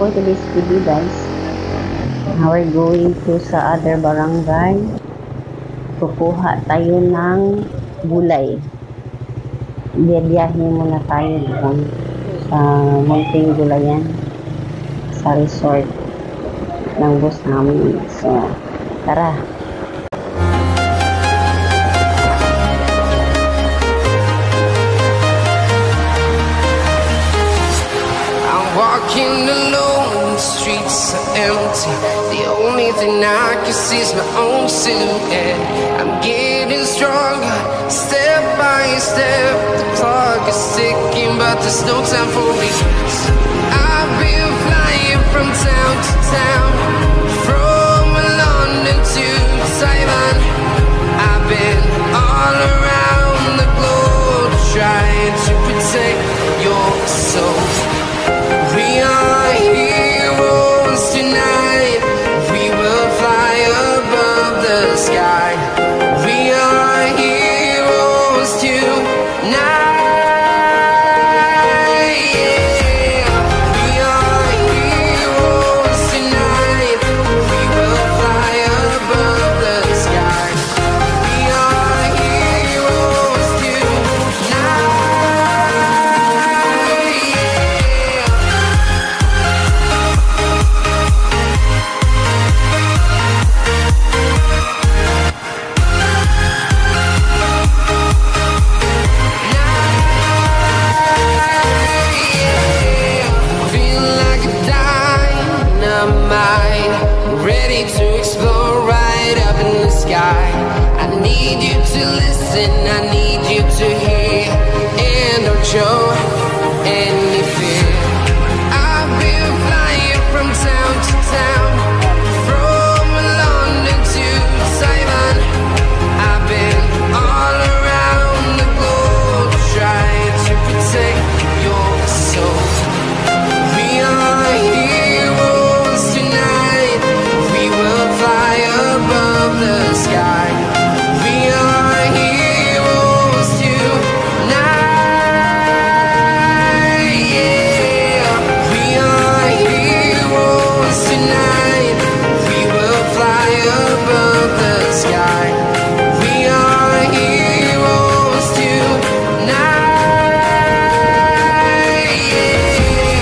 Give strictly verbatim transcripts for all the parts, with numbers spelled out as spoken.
for today's video, guys. Now we're going to sa other barangay. Kukuha tayo ng gulay. Biyahe muna tayo doon sa Munting Gulayan sa resort ng bus namin. So, tara. Walking alone, the streets are empty. The only thing I can see is my own silhouette. I'm getting stronger, step by step. The clock is ticking, but there's no time for regrets. I've been flying from town to town, from London to Taiwan. I've been all around the globe, trying to protect your soul. We are heroes tonight. We will fly above the sky. We are heroes tonight. Yeah. We are heroes tonight. We will fly above the sky. We are heroes tonight. Ready to explore right up in the sky. I need you to listen, I need you to hear, and don't show any fear. I've been flying from town to town, from London to Taiwan. I've been all around the globe, trying to protect your soul. We are heroes tonight. We will fly above the sky. We are heroes tonight. Yeah. We are heroes tonight. We will fly above the sky. We are heroes tonight. Yeah.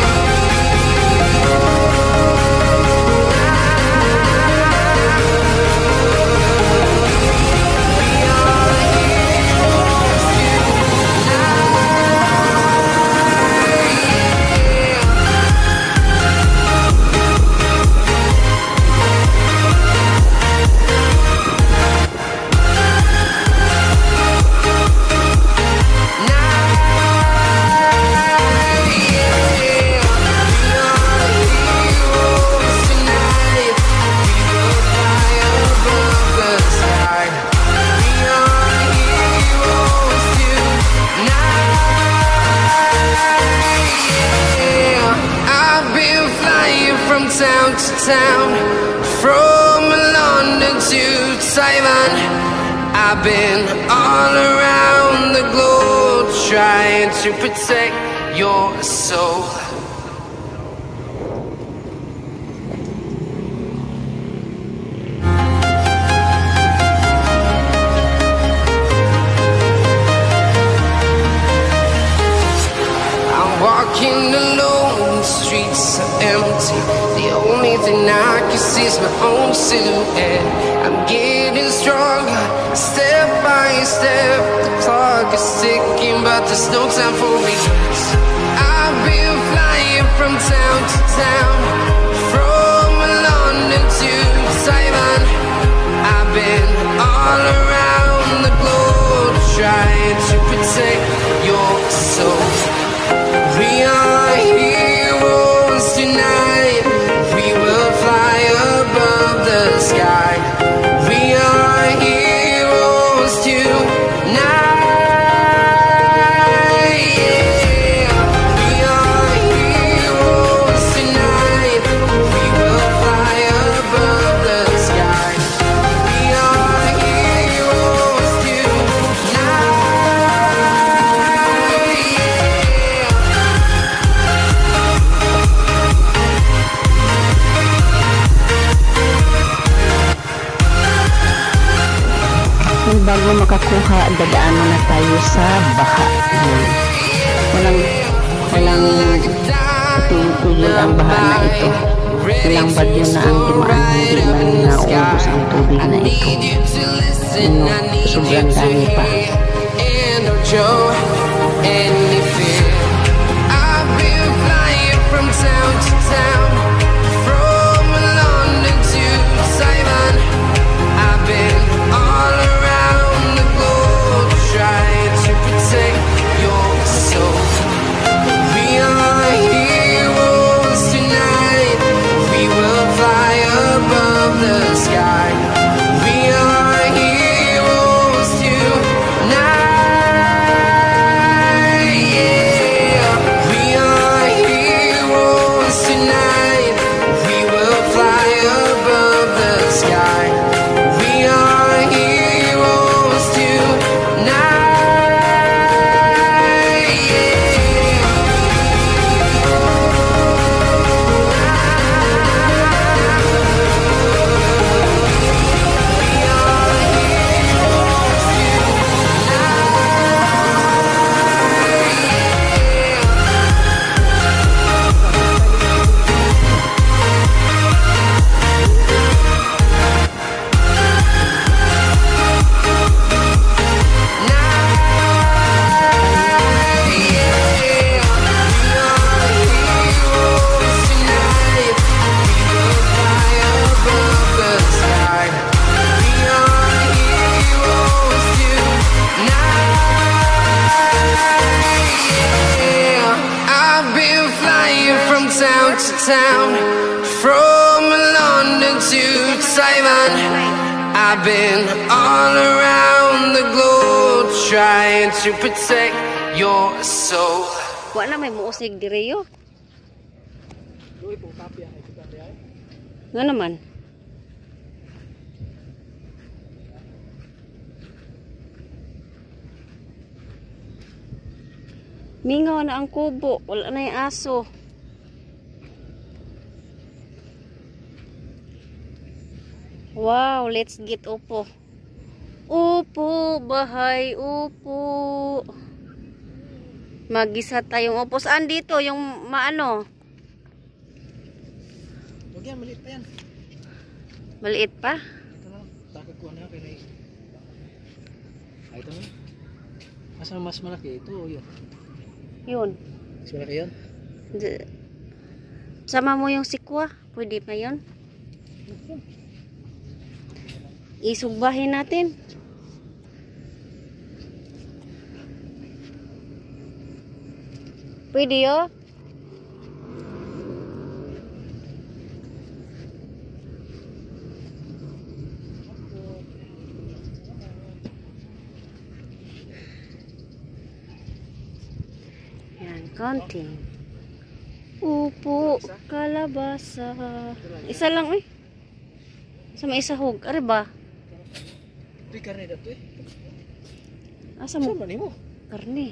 Town to town, from London to Taiwan. I've been all around the globe, trying to protect your soul. I'm walking alone, the streets are empty. The only thing I can see is my own silhouette. I'm getting stronger, step by step. The clock is ticking, but there's no time for regrets. I've been flying from town to town, from London to Taiwan. I've been all around the globe, trying to protect your soul. We are heroes tonight. We will fly above the sky. We are heroes tonight. Yeah. We are heroes tonight. bago makakuha, dadaan muna tayo sa baha. Ayan. Walang, walang tigil ang baha na ito. Ilang bagyo na ang dumaan, hindi man naubos ang tubig na ito. Ano, sobrang dami pa. I've been flying from town to town, from London to Taiwan. I've been all around the globe trying to protect your soul. We are heroes tonight. We will fly above the sky. We are heroes tonight. Yeah. We are heroes tonight. We will fly above the sky. We are heroes tonight. I've been flying from town to town, from London to Taiwan. I've been all around the globe trying to protect your soul. Wala may muusig direyo. Nga naman. Mingaw na ang kubo. Wala na yung aso. Wow, let's get upo. Upo, bahay, upo. Magisa tayong upo. Saan dito? Yung maano? Huwag yan, maliit pa yan. Maliit pa? Ito na, takag ko na kaya. Ay, ito na. Asa mas malaki? Ito o yun? Yun. Mas malaki yun? D- Sama mo yung sikwa. Pwede pa yun? Isugbahin natin. Pwede yun? Yan, konting. Upo, kalabasa. Isa lang eh. Sa may isahog. Ari ba? Ito'y karne na ito eh. Asa mo? Saan ba mo? Karne.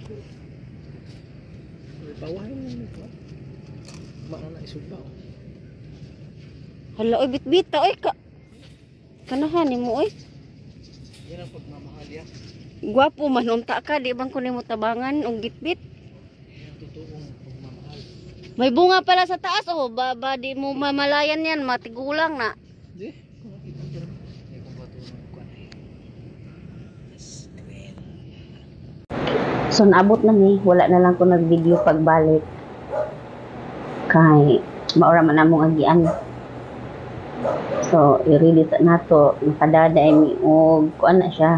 Bawahan mo ito. Maana na isugba o. Hala, oy, bitbita, oy, ka. Kanahan ni mo, oy. Yan ang pagmamahal ya. Gwapo man, unta ka, di bang kunin mo tabangan, o gitbit. Yan ang totoong pagmamahal. May bunga pala sa taas, oh, ba, ba di mo mamalayan yan, matigulang na. Di? Kung makita ko rin. Ay, kung bato ng kuwan eh. Yes, green. So, naabot na ni, wala na lang ko nag-video pagbalik. Kay, maura man namong agian. So, i-ready na to, nakadaday mi, o, kuan na siya.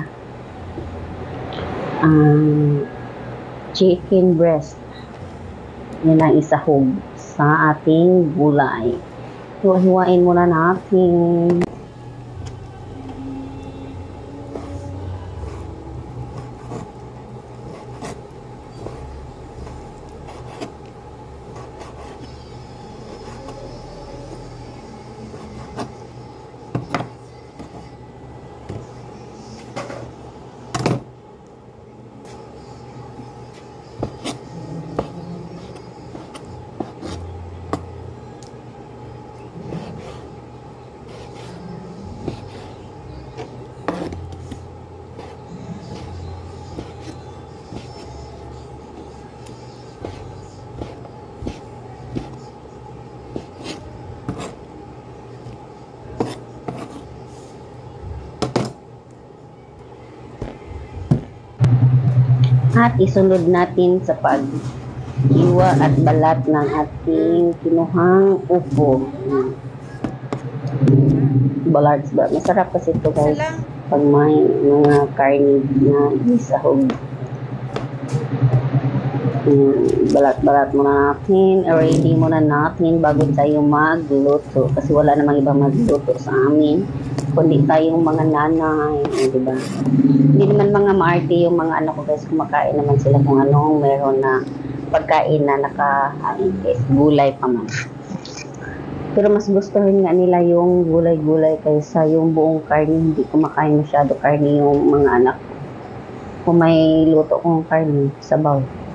Um, chicken breast. Yan ang isahog sa ating gulay. Hiwa-hiwain muna natin. At isunod natin sa pag-iwa at balat ng ating kinuhang upo. Ballards ba? Masarap kasi ito guys. Pag may mga karne na isahog. Hmm, balat-balat muna natin, ready muna natin bago tayo magluto kasi wala namang ibang magluto sa amin kundi tayong mga nanay, eh, di ba? Hindi naman mga maarte yung mga anak ko guys, kumakain naman sila kung anong meron na pagkain na nakahain guys, gulay pa man. Pero mas gustuhin nga nila yung gulay-gulay kaysa yung buong karne, hindi kumakain masyado karne yung mga anak ko. Kung may luto kong karne, sabaw.